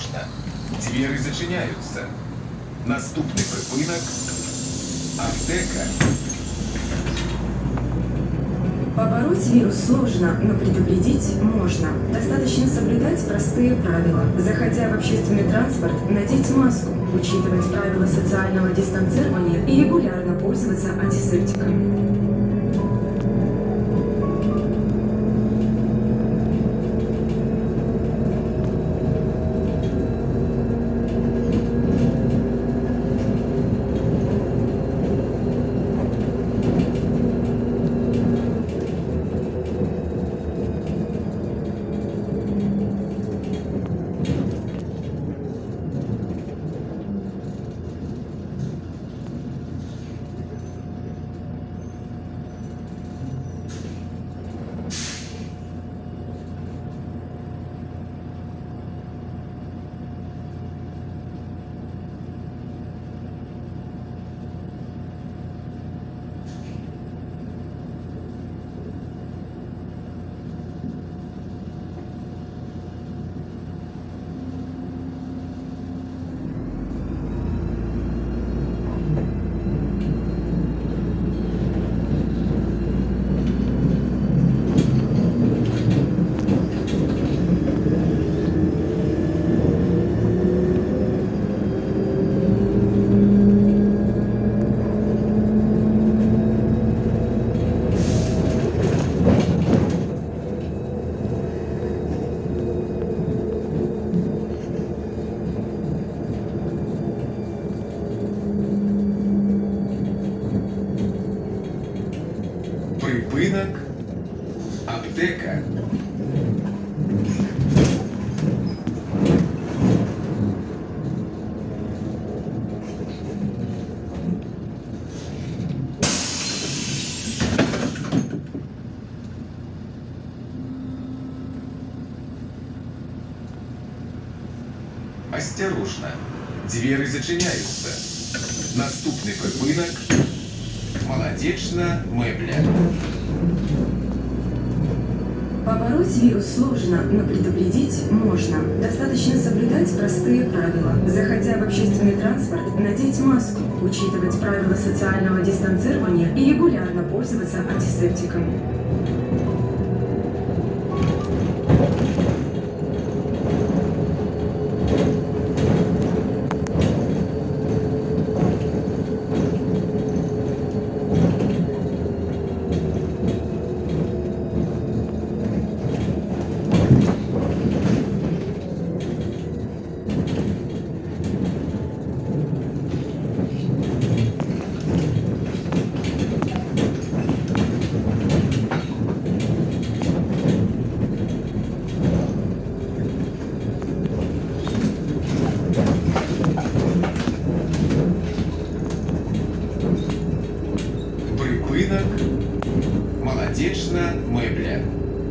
Осторожно. Двери зачиняются. Наступный припынок. Аптека. Побороть вирус сложно, но предупредить можно. Достаточно соблюдать простые правила. Заходя в общественный транспорт, надеть маску, учитывать правила социального дистанцирования и регулярно пользоваться антисептиком. Припынок. Аптека. Осторожно. Двери зачиняются. Наступный припынок. Молодечна мебля. Побороть вирус сложно, но предупредить можно. Достаточно соблюдать простые правила. Заходя в общественный транспорт, надеть маску, учитывать правила социального дистанцирования и регулярно пользоваться антисептиком. Припынок. Молодечна мебля.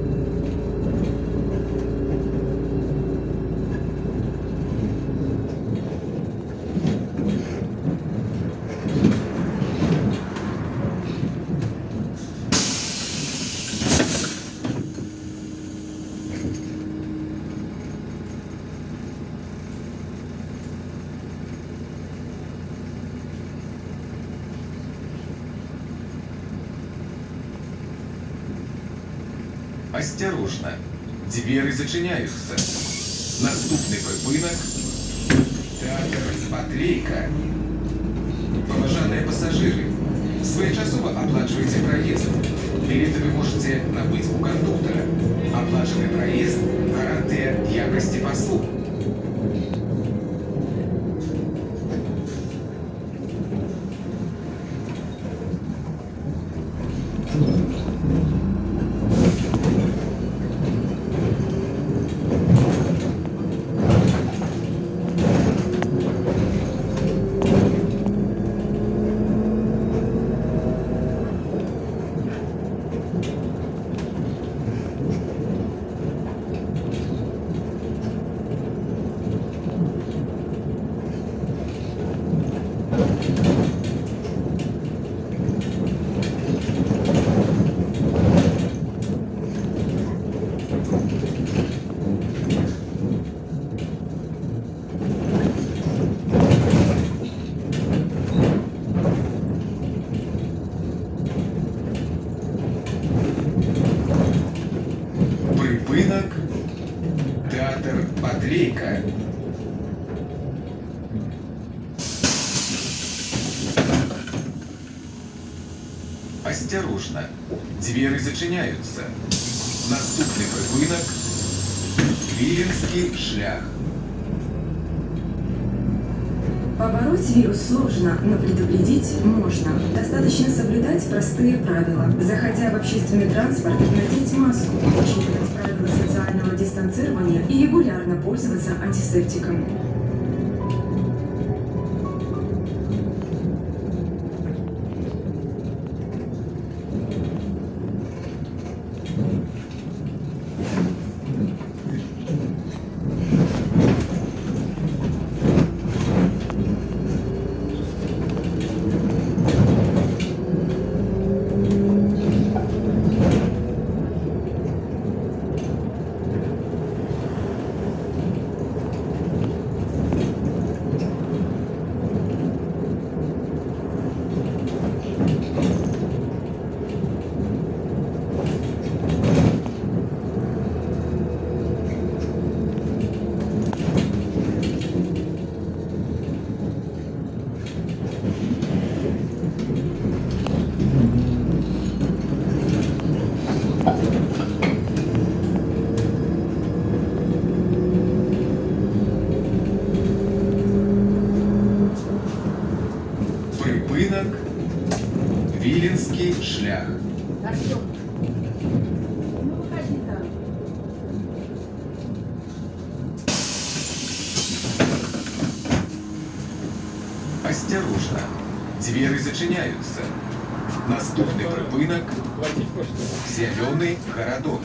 Осторожно. Двери зачиняются. Наступный припынок. Театр Батлейка. Поважанные пассажиры, своечасово оплачивайте проезд. Билеты вы можете набыть у кондуктора. Оплаченный проезд – гарантия якости послуг. Осторожно. Двери зачиняються. Наступний припинок – Віленський шлях. Побороть вирус сложно, но предупредить можно. Достаточно соблюдать простые правила. Заходя в общественный транспорт, надеть маску, учитывать правила социального дистанцирования и регулярно пользоваться антисептиком. Припинок – Віленський шлях. Артем, ну выходи там. Осторожно. Двери зачиняются. Наступний припинок – Зеленый городок.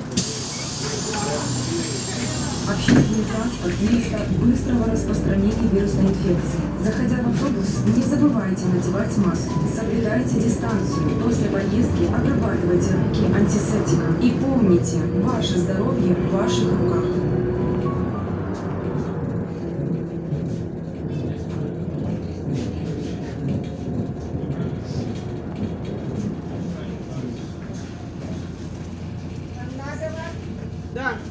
Общественный транспорт – место быстрого распространения вирусной инфекции. Заходя в автобус, не забывайте надевать маску, соблюдайте дистанцию. После поездки обрабатывайте руки антисептиком. И помните, ваше здоровье в ваших руках. Да.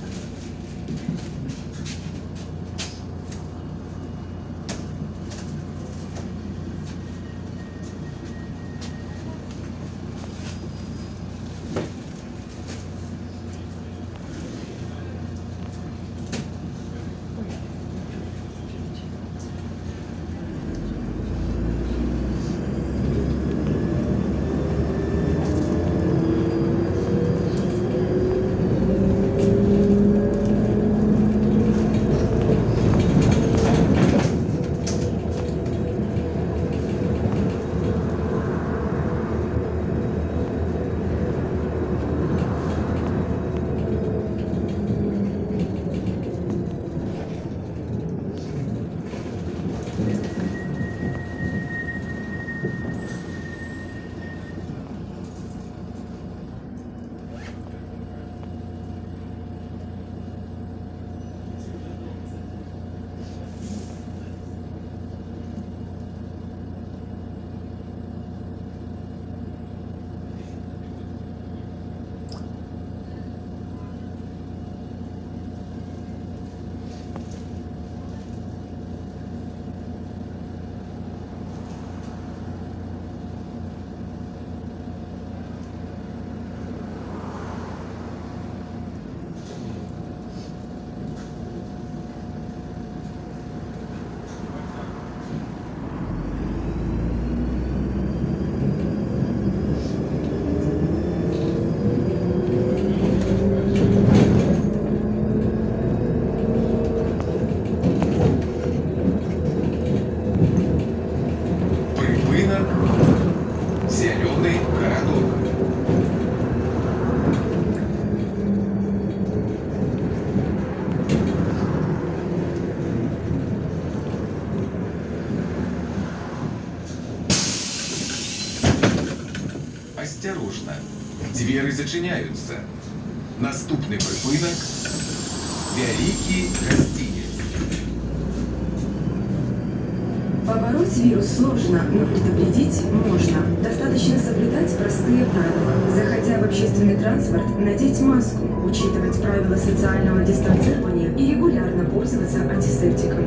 Зеленый городок. Осторожно. Двери зачиняются. Наступный припынок – Великий гостиниц. Побороть вирус сложно, но предупредить можно. Достаточно соблюдать простые правила. Заходя в общественный транспорт, надеть маску, учитывать правила социального дистанцирования и регулярно пользоваться антисептиком.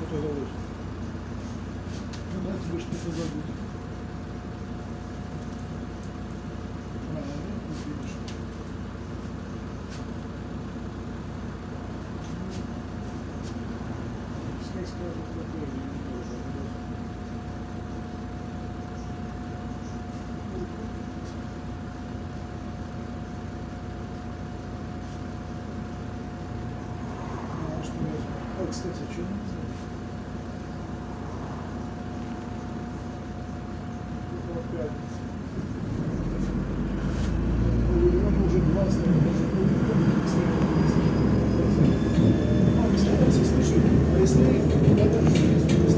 головой. Ну да, тебе что-то забудет. Нет, не видишь. Пускай скажут, какой я не могу. Кстати, что нельзя? Это пятница. Он уже 2 стоит, даже кстати, слушай, а если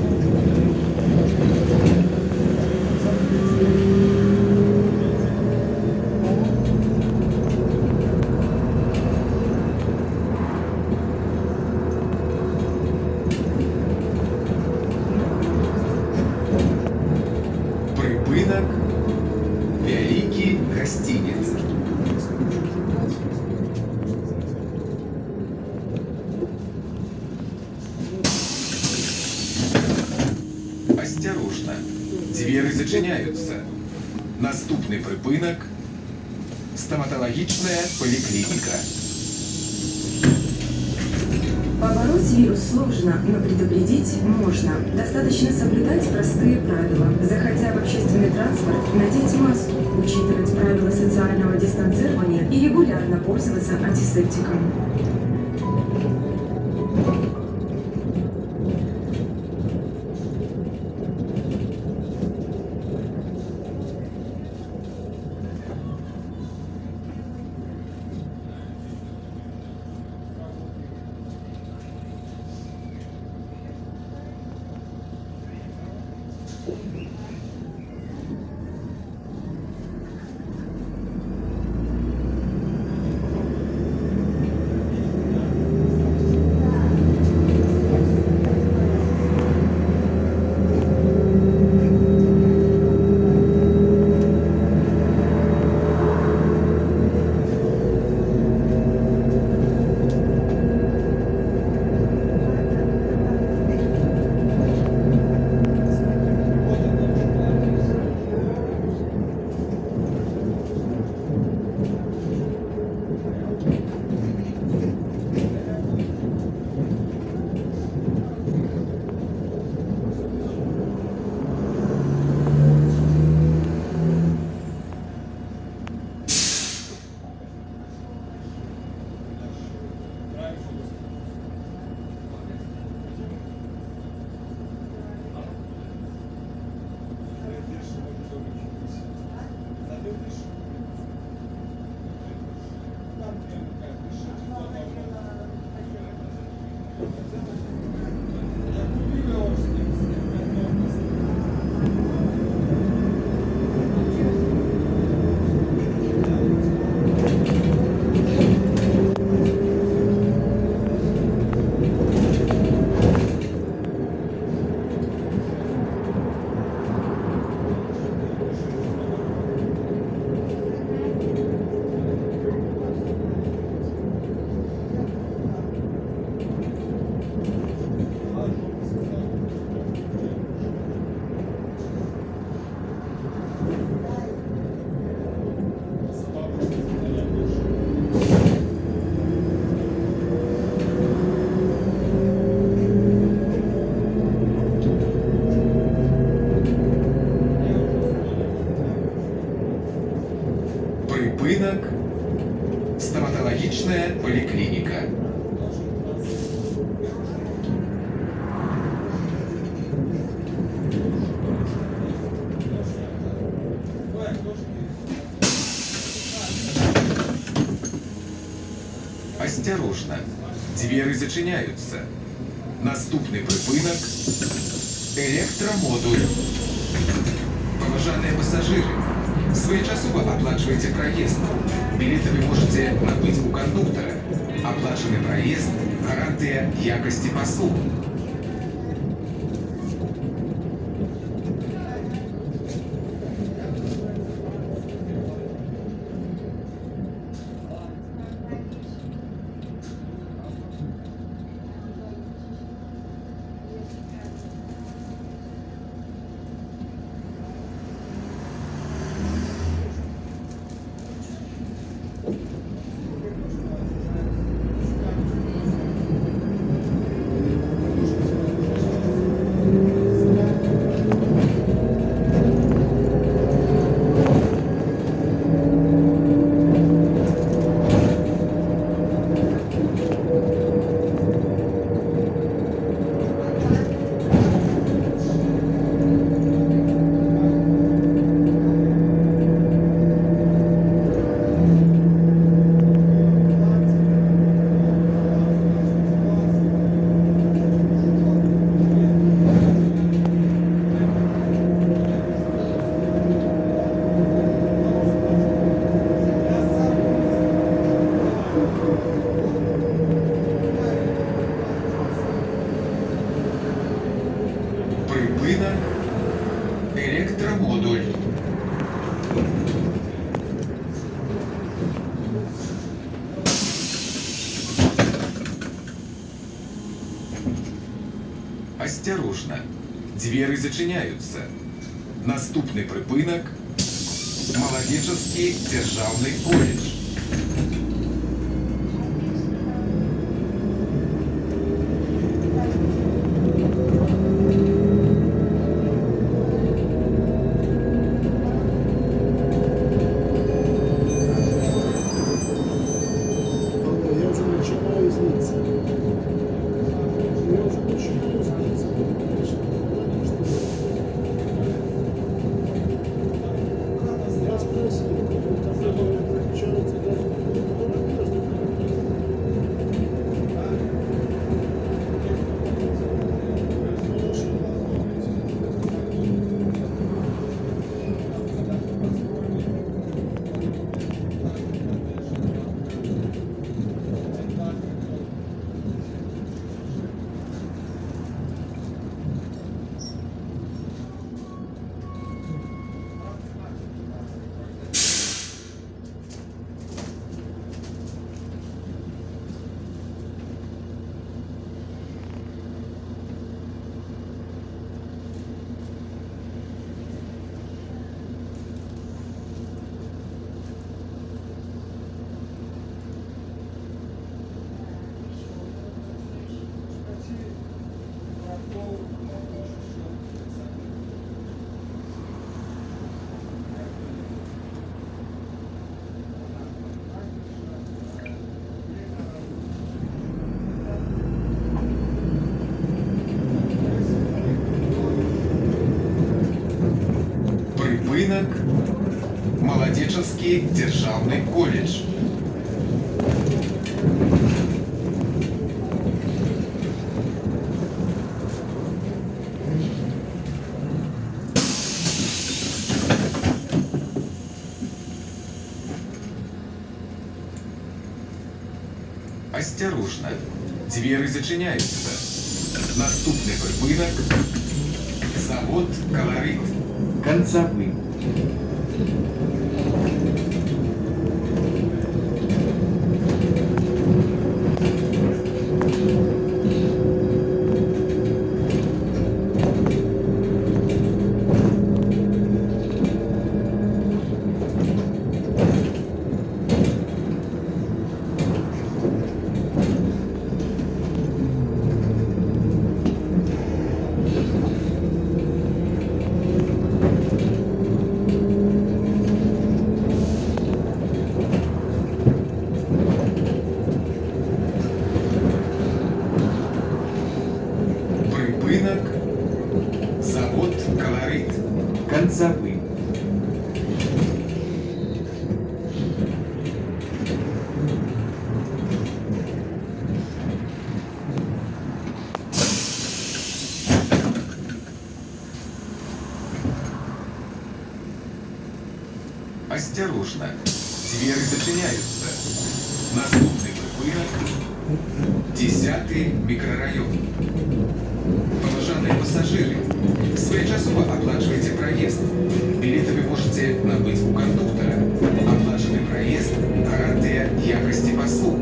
Припинок Великий гостиниц. Осторожно, двери зачиняются. Наступний припинок стоматологічна поліклініка. Побороть вирус сложно, но предупредить можно. Достаточно соблюдать простые правила. Заходя в общественный транспорт, надеть маску, учитывать правила социального дистанцирования и регулярно пользоваться антисептиком. Припинок стоматологічна поліклініка. Осторожно, двери зачиняются. Наступний припинок электромодуль. Поважанные пассажиры, своечасово оплачивайте проезд. Билеты вы можете набыть у кондуктора. Оплаченный проезд – гарантия якости послуг. Припинок. Электромодуль. Осторожно. Двери зачиняються. Наступний припинок. Молодечевський державний коледж. Я вже починаю злитися. Я вже починаю злитися. Я спросил, там получается даже Припинок. Молодечевський державний коледж. Осторожно. Двери зачиняються. Наступний припинок. Завод «Колорит». Концовый. Припинок. Завод «Колорит». Концовый. Осторожно. Двери зачиняются. Наступный припынок. 10-й микрорайон. Поважанные пассажиры, своечасово оплачивайте проезд. Билеты вы можете набыть у кондуктора. Оплаченный проезд – гарантия якости послуг.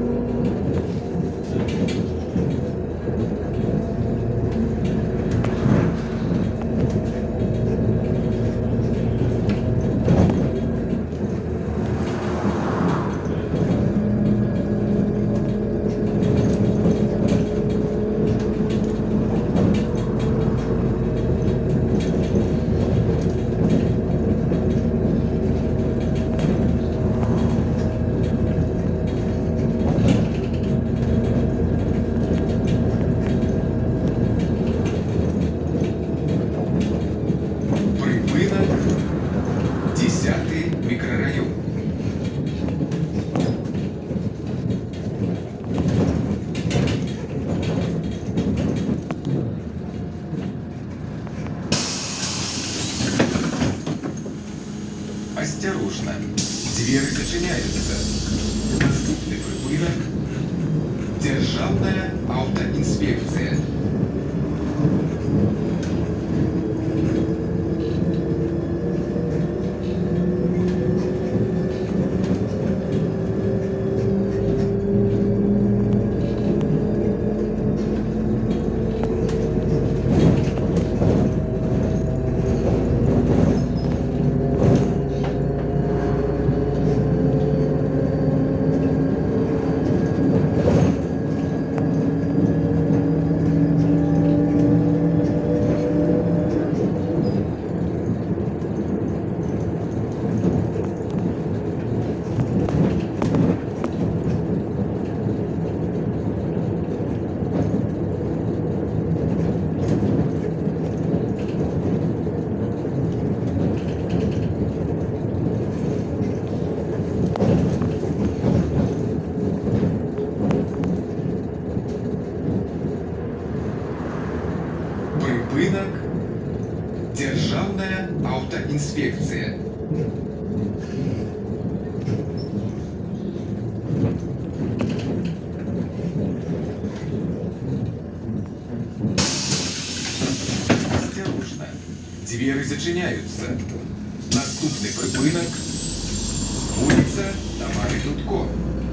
Осторожно, двери зачиняются. Наступный припынок. Державная автоинспекция. Припынак. Державная автоинспекция. Осторожно. Двери зачиняются. Наступный припынок. Улица Тамары Дудко.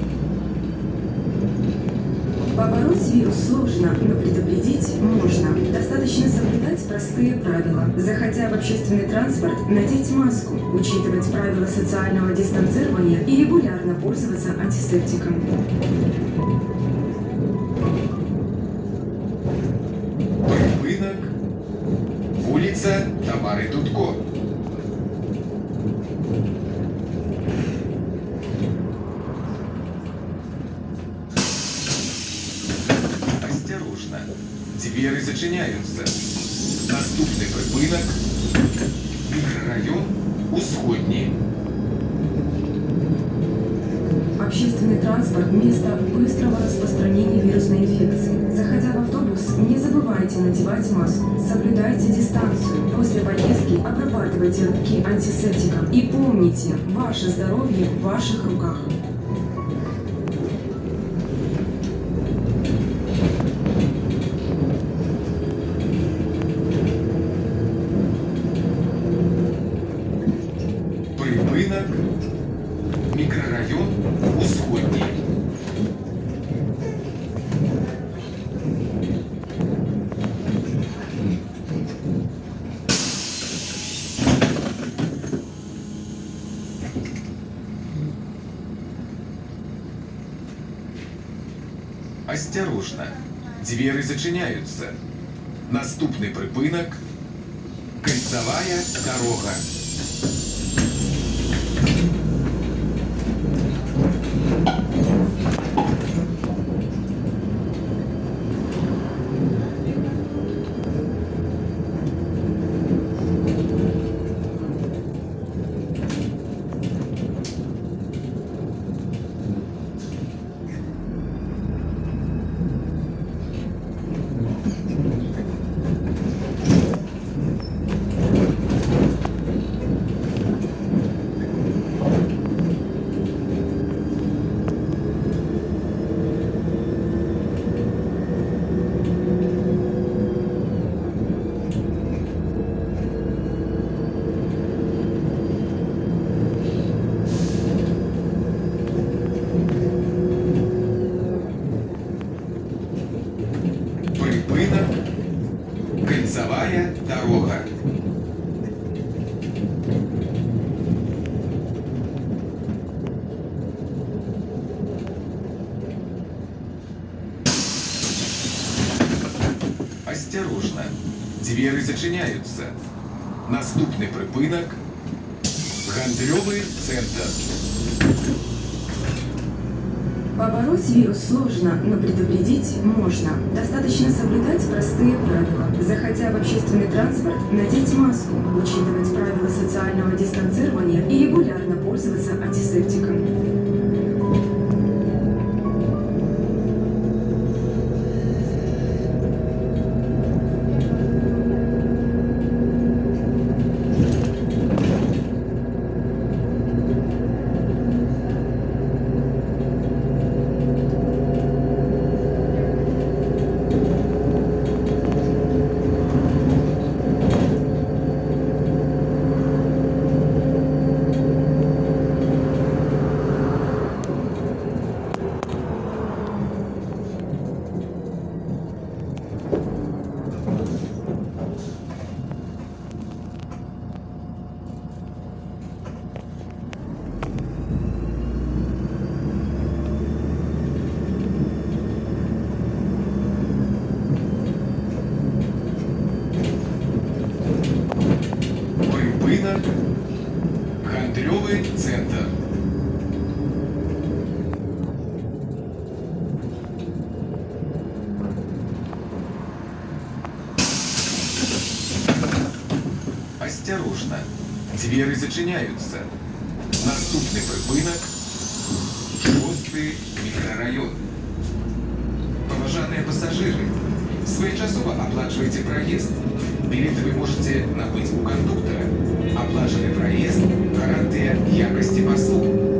Побороть вирус сложно, но предупредить можно. Достаточно соблюдать простые правила. Заходя в общественный транспорт, надеть маску, учитывать правила социального дистанцирования и регулярно пользоваться антисептиком. Припынок. Улица Тамары Дудко. Осторожно. Двери зачиняются. Наступный припынок. Микрорайон Усходний. Общественный транспорт – место быстрого распространения вирусной инфекции. Заходя в автобус, не забывайте надевать маску. Соблюдайте дистанцию. После поездки обрабатывайте руки антисептиком. И помните, ваше здоровье в ваших руках. Припынок. Микрорайон Усходний. Осторожно. Двери зачиняются. Наступный припынок. Кольцевая дорога. Припынок. Кольцевая дорога. Осторожно. Двери зачиняются. Наступный припынок. Гандлёвый центр. Побороть вирус сложно, но предупредить можно. Достаточно соблюдать простые правила. Заходя в общественный транспорт, надеть маску, учитывать правила социального дистанцирования и регулярно пользоваться антисептиком. Припынок. Гандлёвый центр. Осторожно. Двери зачиняются. Наступный припынок. 6-й микрорайон. Поважанные пассажиры, Своечасово оплачивайте проезд. Билеты вы можете набыть у кондуктора. Оплаченный проезд – гарантия якости послуг.